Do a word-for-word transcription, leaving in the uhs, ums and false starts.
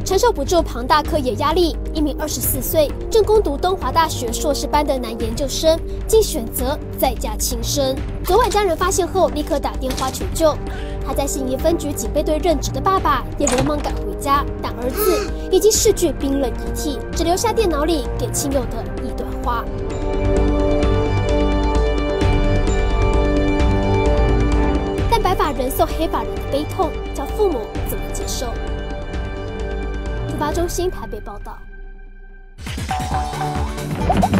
承受不住庞大课业压力，一名二十四岁正攻读东华大学硕士班的男研究生，竟选择在家轻生。昨晚家人发现后，立刻打电话求救。他在信义分局警备队任职的爸爸也连忙赶回家，但儿子已经失去冰冷遗体，只留下电脑里给亲友的一段话。但白发人送黑发人的悲痛，叫父母怎么接受？突发中心台北报道。